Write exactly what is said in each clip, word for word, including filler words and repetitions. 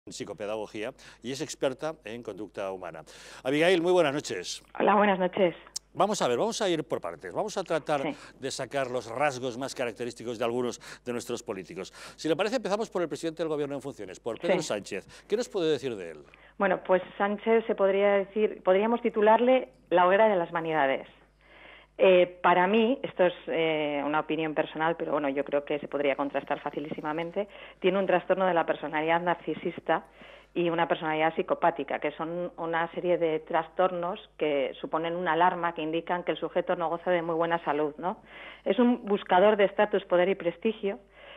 psicopedagogía y es experta en conducta humana. Abigail, muy buenas noches. Hola, buenas noches. Vamos a ver, vamos a ir por partes. Vamos a tratar Sí. de sacar los rasgos más característicos de algunos de nuestros políticos. Si le parece, empezamos por el presidente del Gobierno en funciones, por Pedro Sí. Sánchez. ¿Qué nos puede decir de él? Bueno, pues Sánchez se podría decir, podríamos titularle la hoguera de las vanidades. Eh, para mí, esto es eh, una opinión personal, pero bueno, yo creo que se podría contrastar facilísimamente, tiene un trastorno de la personalidad narcisista y una personalidad psicopática, que son una serie de trastornos que suponen una alarma que indican que el sujeto no goza de muy buena salud, ¿no? Es un buscador de estatus, poder y prestigio,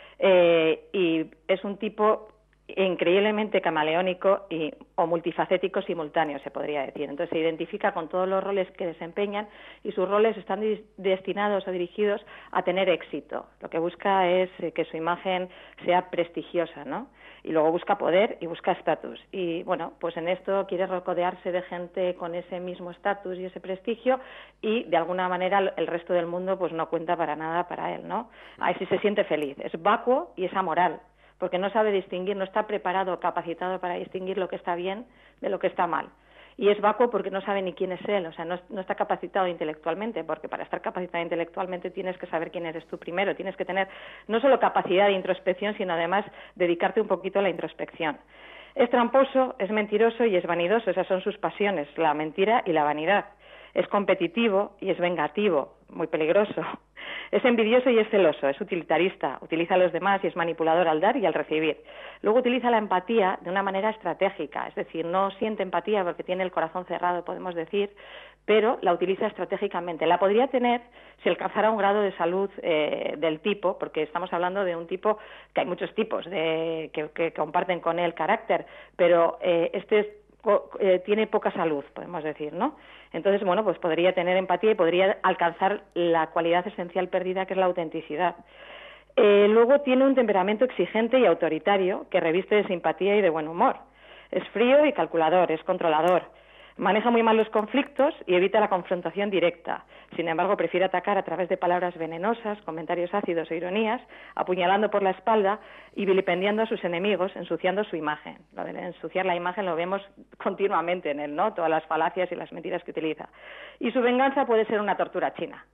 eh, y es un tipo increíblemente camaleónico y, o multifacético simultáneo, se podría decir. Entonces se identifica con todos los roles que desempeñan y sus roles están destinados o dirigidos a tener éxito. Lo que busca es que su imagen sea prestigiosa, ¿no? Y luego busca poder y busca estatus. Y bueno, pues en esto quiere rodearse de gente con ese mismo estatus y ese prestigio y de alguna manera el resto del mundo pues no cuenta para nada para él, ¿no? Ahí sí se siente feliz. Es vacuo y es amoral, porque no sabe distinguir, no está preparado o capacitado para distinguir lo que está bien de lo que está mal. Y es vacuo porque no sabe ni quién es él, o sea, no, no está capacitado intelectualmente, porque para estar capacitado intelectualmente tienes que saber quién eres tú primero, tienes que tener no solo capacidad de introspección, sino además dedicarte un poquito a la introspección. Es tramposo, es mentiroso y es vanidoso, esas son sus pasiones, la mentira y la vanidad. Es competitivo y es vengativo, muy peligroso. Es envidioso y es celoso, es utilitarista, utiliza a los demás y es manipulador al dar y al recibir. Luego utiliza la empatía de una manera estratégica, es decir, no siente empatía porque tiene el corazón cerrado, podemos decir, pero la utiliza estratégicamente. La podría tener si alcanzara un grado de salud eh, del tipo, porque estamos hablando de un tipo, que hay muchos tipos de, que, que comparten con él carácter, pero eh, este es Eh, tiene poca salud, podemos decir, ¿no? Entonces, bueno, pues podría tener empatía y podría alcanzar la cualidad esencial perdida, que es la autenticidad. Eh, luego tiene un temperamento exigente y autoritario que reviste de simpatía y de buen humor. Es frío y calculador, es controlador. Maneja muy mal los conflictos y evita la confrontación directa. Sin embargo, prefiere atacar a través de palabras venenosas, comentarios ácidos o ironías, apuñalando por la espalda y vilipendiando a sus enemigos, ensuciando su imagen. Lo de ensuciar la imagen lo vemos continuamente en él, ¿no? Todas las falacias y las mentiras que utiliza. Y su venganza puede ser una tortura china.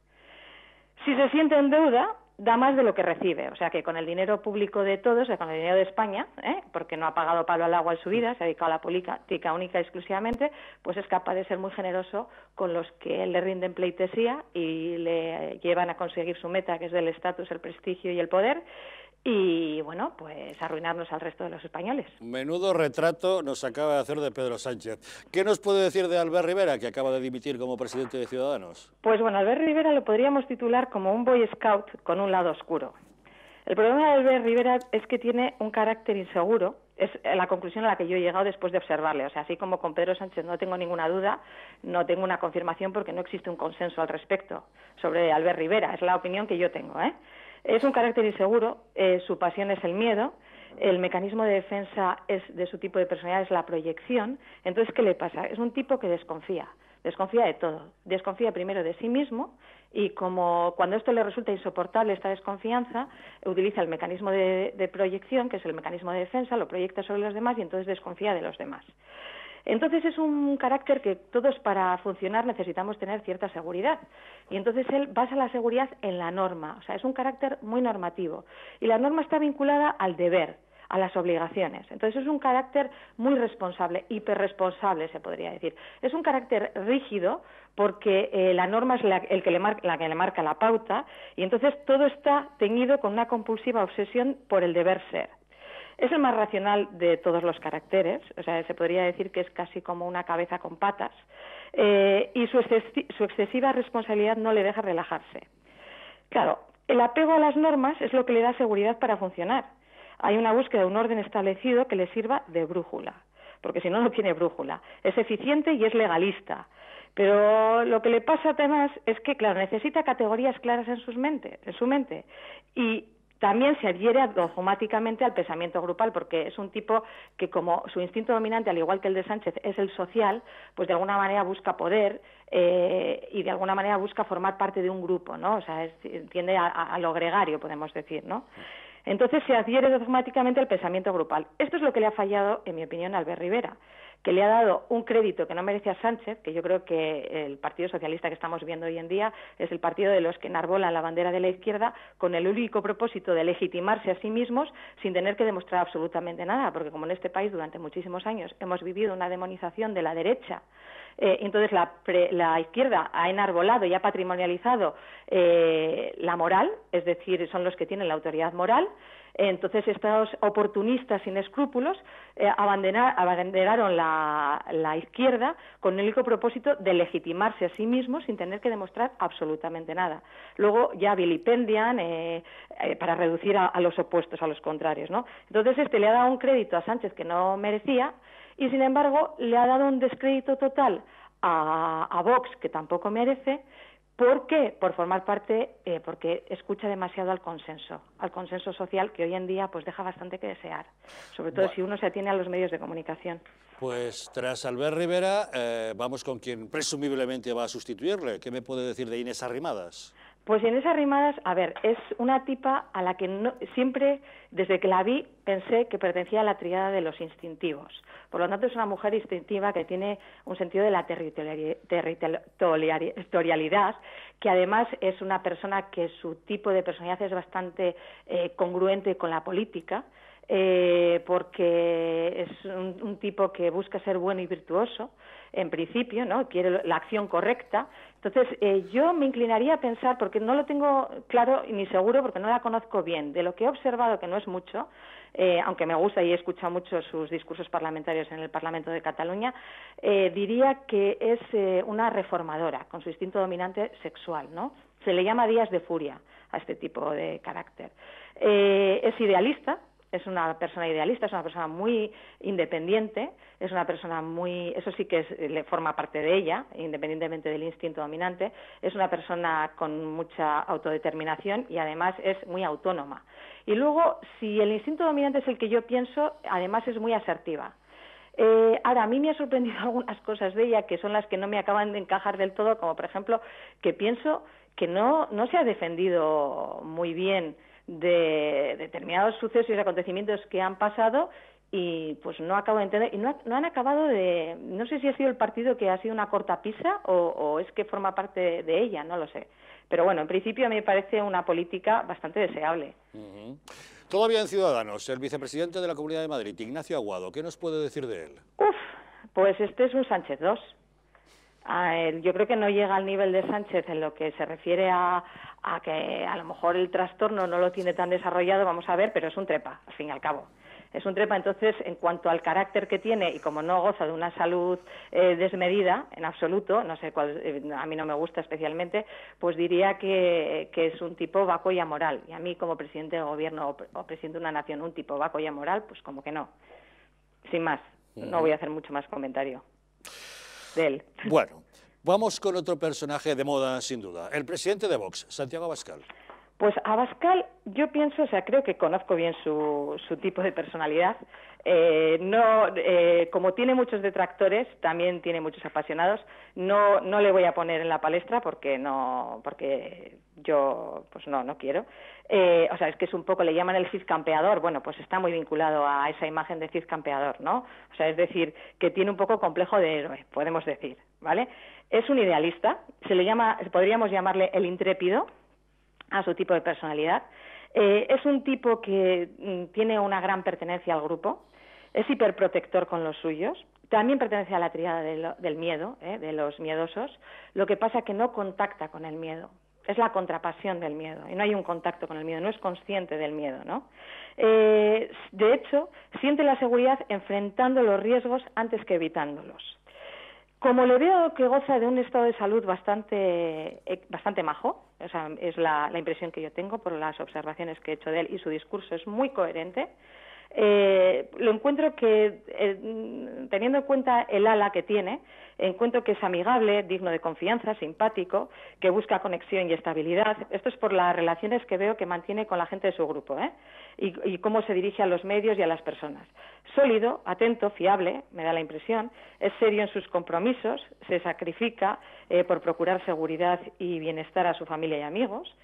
Si se siente en deuda, da más de lo que recibe, o sea que con el dinero público de todos, o sea, con el dinero de España, ¿eh? Porque no ha pagado palo al agua en su vida, se ha dedicado a la política única y exclusivamente, pues es capaz de ser muy generoso con los que le rinden pleitesía y le llevan a conseguir su meta, que es del estatus, el prestigio y el poder, y bueno, pues arruinarnos al resto de los españoles. Menudo retrato nos acaba de hacer de Pedro Sánchez. ¿Qué nos puede decir de Albert Rivera, que acaba de dimitir como presidente de Ciudadanos? Pues bueno, Albert Rivera lo podríamos titular como un Boy Scout con un lado oscuro. El problema de Albert Rivera es que tiene un carácter inseguro, es la conclusión a la que yo he llegado después de observarle. O sea, así como con Pedro Sánchez no tengo ninguna duda, no tengo una confirmación porque no existe un consenso al respecto sobre Albert Rivera, es la opinión que yo tengo, ¿eh? Es un carácter inseguro, eh, su pasión es el miedo, el mecanismo de defensa es de su tipo de personalidad es la proyección. Entonces, ¿qué le pasa? Es un tipo que desconfía, desconfía de todo. Desconfía primero de sí mismo y como cuando esto le resulta insoportable, esta desconfianza, utiliza el mecanismo de, de proyección, que es el mecanismo de defensa, lo proyecta sobre los demás y entonces desconfía de los demás. Entonces es un carácter que todos para funcionar necesitamos tener cierta seguridad y entonces él basa la seguridad en la norma, o sea, es un carácter muy normativo y la norma está vinculada al deber, a las obligaciones. Entonces es un carácter muy responsable, hiperresponsable se podría decir. Es un carácter rígido porque eh, la norma es la, el que le marca, la que le marca la pauta y entonces todo está teñido con una compulsiva obsesión por el deber ser. Es el más racional de todos los caracteres, o sea, se podría decir que es casi como una cabeza con patas, eh, y su, excesi su excesiva responsabilidad no le deja relajarse. Claro, el apego a las normas es lo que le da seguridad para funcionar. Hay una búsqueda de un orden establecido que le sirva de brújula, porque si no, no tiene brújula. Es eficiente y es legalista. Pero lo que le pasa además es que, claro, necesita categorías claras en, sus mente, en su mente y también se adhiere automáticamente al pensamiento grupal, porque es un tipo que, como su instinto dominante, al igual que el de Sánchez, es el social, pues de alguna manera busca poder eh, y de alguna manera busca formar parte de un grupo, ¿no? O sea, es, tiende a, a lo gregario, podemos decir, ¿no? Entonces se adhiere automáticamente al pensamiento grupal. Esto es lo que le ha fallado, en mi opinión, a Albert Rivera, que le ha dado un crédito que no merece a Sánchez, que yo creo que el Partido Socialista que estamos viendo hoy en día es el partido de los que enarbolan la bandera de la izquierda con el único propósito de legitimarse a sí mismos sin tener que demostrar absolutamente nada, porque como en este país durante muchísimos años hemos vivido una demonización de la derecha, Eh, entonces la, pre, la izquierda ha enarbolado y ha patrimonializado eh, la moral, es decir, son los que tienen la autoridad moral. Entonces estos oportunistas sin escrúpulos eh, abanderar, abanderaron la, la izquierda con el único propósito de legitimarse a sí mismos sin tener que demostrar absolutamente nada. Luego ya vilipendian eh, eh, para reducir a, a los opuestos, a los contrarios, ¿no? Entonces este le ha dado un crédito a Sánchez que no merecía y sin embargo le ha dado un descrédito total a, a Vox que tampoco merece. ¿Por qué? Por formar parte, eh, porque escucha demasiado al consenso, al consenso social que hoy en día pues deja bastante que desear, sobre todo bueno, si uno se atiene a los medios de comunicación. Pues tras Albert Rivera, eh, vamos con quien presumiblemente va a sustituirle. ¿Qué me puede decir de Inés Arrimadas? Pues Inés Arrimadas, a ver, es una tipa a la que no, siempre, desde que la vi, pensé que pertenecía a la tríada de los instintivos. Por lo tanto, es una mujer instintiva que tiene un sentido de la territorialidad, que además es una persona que su tipo de personalidad es bastante eh, congruente con la política, eh, porque es un, un tipo que busca ser bueno y virtuoso, en principio, ¿no? Quiere la acción correcta. Entonces, eh, yo me inclinaría a pensar, porque no lo tengo claro ni seguro, porque no la conozco bien, de lo que he observado, que no es mucho, eh, aunque me gusta y he escuchado mucho sus discursos parlamentarios en el Parlamento de Cataluña, eh, diría que es eh, una reformadora, con su instinto dominante sexual, ¿no? Se le llama días de furia a este tipo de carácter. Eh, es idealista. Es una persona idealista, es una persona muy independiente, es una persona muy, eso sí que es, le forma parte de ella, independientemente del instinto dominante, es una persona con mucha autodeterminación y además es muy autónoma. Y luego, si el instinto dominante es el que yo pienso, además es muy asertiva. Eh, ahora, a mí me ha sorprendido algunas cosas de ella que son las que no me acaban de encajar del todo, como por ejemplo, que pienso que no, no se ha defendido muy bien de determinados sucesos y acontecimientos que han pasado y pues no acabo de entender y no, no han acabado de, no sé si ha sido el partido que ha sido una cortapisa o, o es que forma parte de ella, no lo sé, pero bueno, en principio a mí me parece una política bastante deseable. Uh-huh. Todavía en Ciudadanos, el vicepresidente de la Comunidad de Madrid, Ignacio Aguado, ¿qué nos puede decir de él? Uf, pues este es un Sánchez dos. Yo creo que no llega al nivel de Sánchez en lo que se refiere a, a que a lo mejor el trastorno no lo tiene tan desarrollado, vamos a ver, pero es un trepa, al fin y al cabo. Es un trepa, entonces, en cuanto al carácter que tiene, y como no goza de una salud eh, desmedida, en absoluto, no sé cuál, eh, a mí no me gusta especialmente, pues diría que, que es un tipo vaco y amoral. Y a mí, como presidente de gobierno o, o presidente de una nación, un tipo vaco y amoral, pues como que no. Sin más, no voy a hacer mucho más comentario de él. Bueno, vamos con otro personaje de moda, sin duda, el presidente de Vox, Santiago Abascal. Pues Abascal, yo pienso, o sea, creo que conozco bien su, su tipo de personalidad. Eh, no, eh, como tiene muchos detractores, también tiene muchos apasionados. No, no le voy a poner en la palestra porque no, porque yo, pues no, no quiero. Eh, o sea, es que es un poco, le llaman el Cid campeador. Bueno, pues está muy vinculado a esa imagen de Cid campeador, ¿no? O sea, es decir, que tiene un poco complejo de héroe, podemos decir, ¿vale? Es un idealista, se le llama, podríamos llamarle el intrépido, a su tipo de personalidad. Eh, es un tipo que mm, tiene una gran pertenencia al grupo, es hiperprotector con los suyos, también pertenece a la tríada de lo, del miedo, eh, de los miedosos, lo que pasa que no contacta con el miedo, es la contrapasión del miedo, y no hay un contacto con el miedo, no es consciente del miedo, ¿no? Eh, de hecho, siente la seguridad enfrentando los riesgos antes que evitándolos. Como le veo que goza de un estado de salud bastante, bastante majo, o sea, es la, la impresión que yo tengo por las observaciones que he hecho de él y su discurso es muy coherente, eh, lo encuentro que, eh, teniendo en cuenta el ala que tiene, encuentro que es amigable, digno de confianza, simpático, que busca conexión y estabilidad. Esto es por las relaciones que veo que mantiene con la gente de su grupo, ¿eh? y, y cómo se dirige a los medios y a las personas. Sólido, atento, fiable, me da la impresión, es serio en sus compromisos, se sacrifica eh, por procurar seguridad y bienestar a su familia y amigos,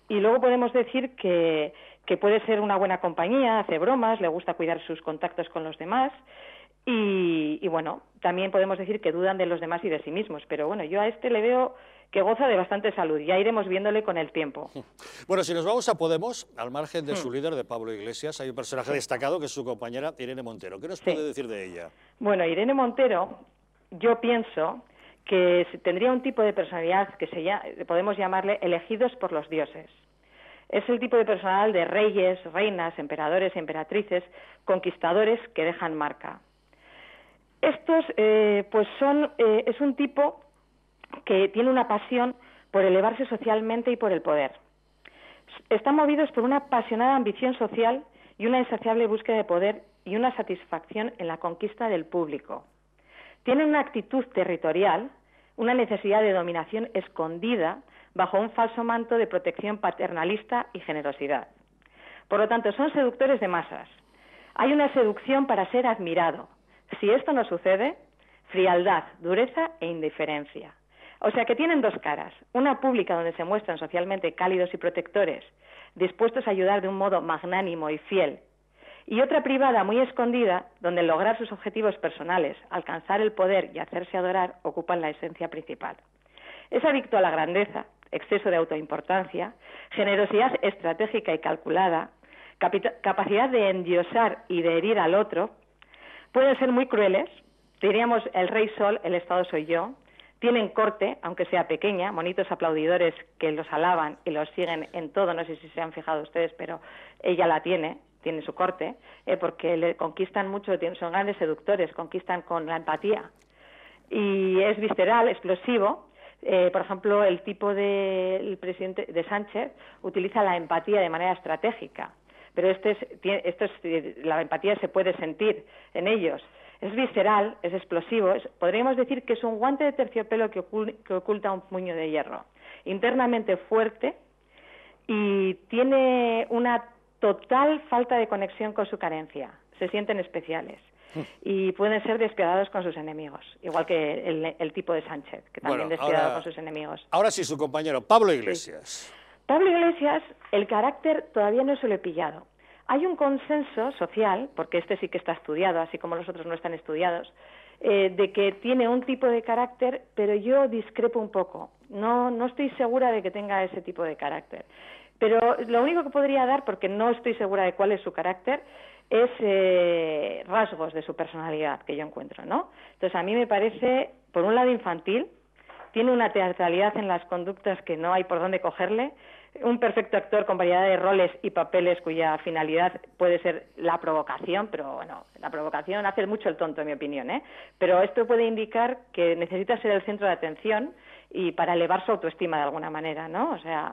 y luego podemos decir que, que puede ser una buena compañía, hace bromas, le gusta cuidar sus contactos con los demás. Y, y bueno, también podemos decir que dudan de los demás y de sí mismos, pero bueno, yo a este le veo que goza de bastante salud, ya iremos viéndole con el tiempo. Bueno, si nos vamos a Podemos, al margen de Hmm. su líder, de Pablo Iglesias, hay un personaje Sí. destacado que es su compañera Irene Montero. ¿Qué nos Sí. puede decir de ella? Bueno, Irene Montero, yo pienso que tendría un tipo de personalidad que se llama, podemos llamarle elegidos por los dioses. Es el tipo de personal de reyes, reinas, emperadores, emperatrices, conquistadores que dejan marca. Estos, eh, pues son, eh, es un tipo que tiene una pasión por elevarse socialmente y por el poder. Están movidos por una apasionada ambición social y una insaciable búsqueda de poder y una satisfacción en la conquista del público. Tienen una actitud territorial, una necesidad de dominación escondida bajo un falso manto de protección paternalista y generosidad. Por lo tanto, son seductores de masas. Hay una seducción para ser admirado. Si esto no sucede, frialdad, dureza e indiferencia. O sea que tienen dos caras, una pública donde se muestran socialmente cálidos y protectores, dispuestos a ayudar de un modo magnánimo y fiel, y otra privada muy escondida, donde lograr sus objetivos personales, alcanzar el poder y hacerse adorar ocupan la esencia principal. Es adicto a la grandeza, exceso de autoimportancia, generosidad estratégica y calculada, capacidad de endiosar y de herir al otro. Pueden ser muy crueles, diríamos el rey sol, el Estado soy yo. Tienen corte, aunque sea pequeña, monitos aplaudidores que los alaban y los siguen en todo, no sé si se han fijado ustedes, pero ella la tiene, tiene su corte, eh, porque le conquistan mucho, son grandes seductores, conquistan con la empatía. Y es visceral, explosivo. Eh, por ejemplo, el tipo de el presidente de Sánchez utiliza la empatía de manera estratégica, pero este es, esto es, la empatía se puede sentir en ellos. Es visceral, es explosivo, es, podríamos decir que es un guante de terciopelo que, ocul, que oculta un puño de hierro. Internamente fuerte y tiene una total falta de conexión con su carencia. Se sienten especiales y pueden ser despiadados con sus enemigos, igual que el, el tipo de Sánchez, que también Bueno, despiadado ahora, con sus enemigos. Ahora sí, su compañero, Pablo Iglesias. Sí. Pablo Iglesias, el carácter todavía no se lo he pillado. Hay un consenso social, porque este sí que está estudiado, así como los otros no están estudiados, eh, de que tiene un tipo de carácter, pero yo discrepo un poco. No, no estoy segura de que tenga ese tipo de carácter. Pero lo único que podría dar, porque no estoy segura de cuál es su carácter, es eh, rasgos de su personalidad que yo encuentro, ¿no? Entonces, a mí me parece, por un lado, infantil, tiene una teatralidad en las conductas que no hay por dónde cogerle, un perfecto actor con variedad de roles y papeles cuya finalidad puede ser la provocación, pero bueno, la provocación hace mucho el tonto, en mi opinión, ¿eh? Pero esto puede indicar que necesita ser el centro de atención y para elevar su autoestima de alguna manera, ¿no? O sea,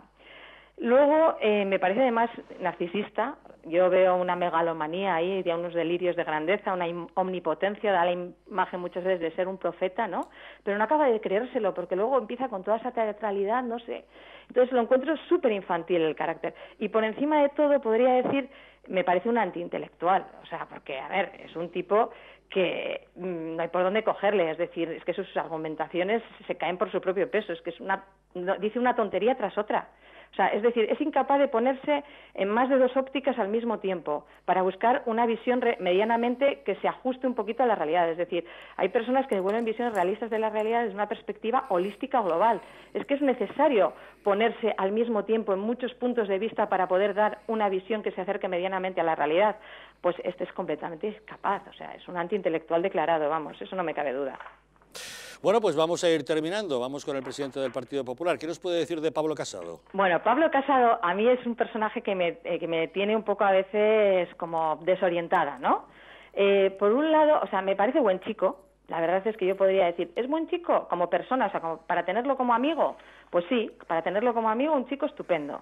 luego eh, me parece además narcisista. Yo veo una megalomanía ahí, de unos delirios de grandeza, una omnipotencia, da la imagen muchas veces de ser un profeta, ¿no? Pero no acaba de creérselo, porque luego empieza con toda esa teatralidad, no sé. Entonces lo encuentro súper infantil el carácter. Y por encima de todo podría decir, me parece un antiintelectual. O sea, porque, a ver, es un tipo que mmm, no hay por dónde cogerle. Es decir, es que sus argumentaciones se caen por su propio peso. Es que es una, dice una tontería tras otra. O sea, es decir, es incapaz de ponerse en más de dos ópticas al mismo tiempo para buscar una visión medianamente que se ajuste un poquito a la realidad. Es decir, hay personas que devuelven visiones realistas de la realidad desde una perspectiva holística o global. Es que es necesario ponerse al mismo tiempo en muchos puntos de vista para poder dar una visión que se acerque medianamente a la realidad. Pues este es completamente incapaz. O sea, es un antiintelectual declarado, vamos, eso no me cabe duda. Bueno, pues vamos a ir terminando. Vamos con el presidente del Partido Popular. ¿Qué nos puede decir de Pablo Casado? Bueno, Pablo Casado a mí es un personaje que me, eh, que me tiene un poco a veces como desorientada, ¿no? Eh, por un lado, o sea, me parece buen chico. La verdad es que yo podría decir, ¿es buen chico como persona? O sea, como para tenerlo como amigo. Pues sí, para tenerlo como amigo, un chico estupendo.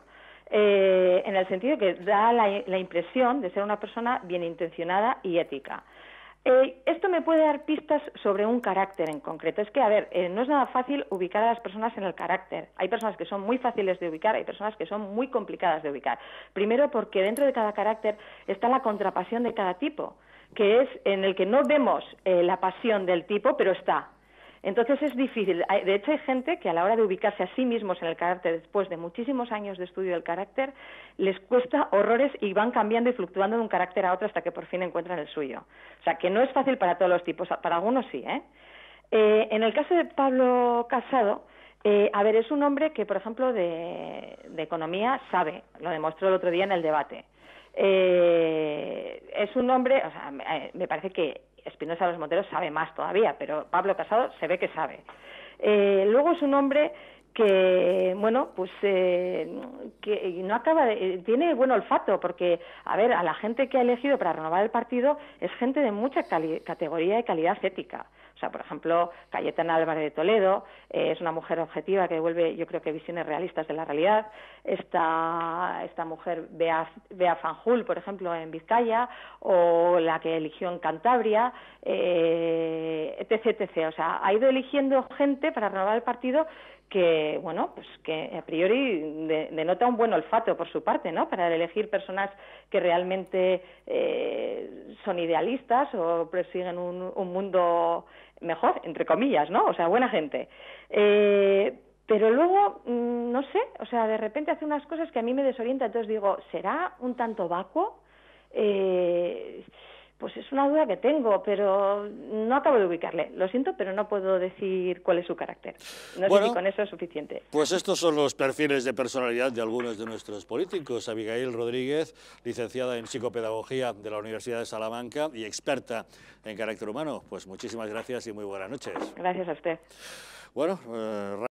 Eh, en el sentido que da la, la impresión de ser una persona bien intencionada y ética. Eh, esto me puede dar pistas sobre un carácter en concreto. Es que, a ver, eh, no es nada fácil ubicar a las personas en el carácter. Hay personas que son muy fáciles de ubicar, hay personas que son muy complicadas de ubicar. Primero porque dentro de cada carácter está la contrapasión de cada tipo, que es en el que no vemos eh, la pasión del tipo, pero está. Entonces es difícil. De hecho, hay gente que a la hora de ubicarse a sí mismos en el carácter, después de muchísimos años de estudio del carácter, les cuesta horrores y van cambiando y fluctuando de un carácter a otro hasta que por fin encuentran el suyo. O sea, que no es fácil para todos los tipos, para algunos sí, ¿eh? Eh, en el caso de Pablo Casado, eh, a ver, es un hombre que, por ejemplo, de, de economía sabe, lo demostró el otro día en el debate. Eh, es un hombre, o sea, me, me parece que Espinosa Los Monteros sabe más todavía, pero Pablo Casado se ve que sabe. Eh, luego es un hombre que, bueno, pues eh, que no acaba de, tiene buen olfato, porque, a ver, a la gente que ha elegido para renovar el partido es gente de mucha categoría y calidad ética. O sea, por ejemplo, Cayetana Álvarez de Toledo, eh, es una mujer objetiva que devuelve, yo creo que visiones realistas de la realidad. Esta, esta mujer, Bea, Bea Fanjul, por ejemplo, en Vizcaya, o la que eligió en Cantabria, eh, etc, etcétera. O sea, ha ido eligiendo gente para renovar el partido que, bueno, pues que a priori de, denota un buen olfato por su parte, ¿no? Para elegir personas que realmente eh, son idealistas o persiguen un, un mundo mejor, entre comillas, ¿no? O sea, buena gente. Eh, pero luego, no sé, o sea, de repente hace unas cosas que a mí me desorientan, entonces digo, ¿será un tanto vacuo? Eh, pues es una duda que tengo, pero no acabo de ubicarle. Lo siento, pero no puedo decir cuál es su carácter. No bueno, sé si con eso es suficiente. Pues estos son los perfiles de personalidad de algunos de nuestros políticos. Abigail Rodríguez, licenciada en Psicopedagogía de la Universidad de Salamanca y experta en carácter humano. Pues muchísimas gracias y muy buenas noches. Gracias a usted. Bueno, eh,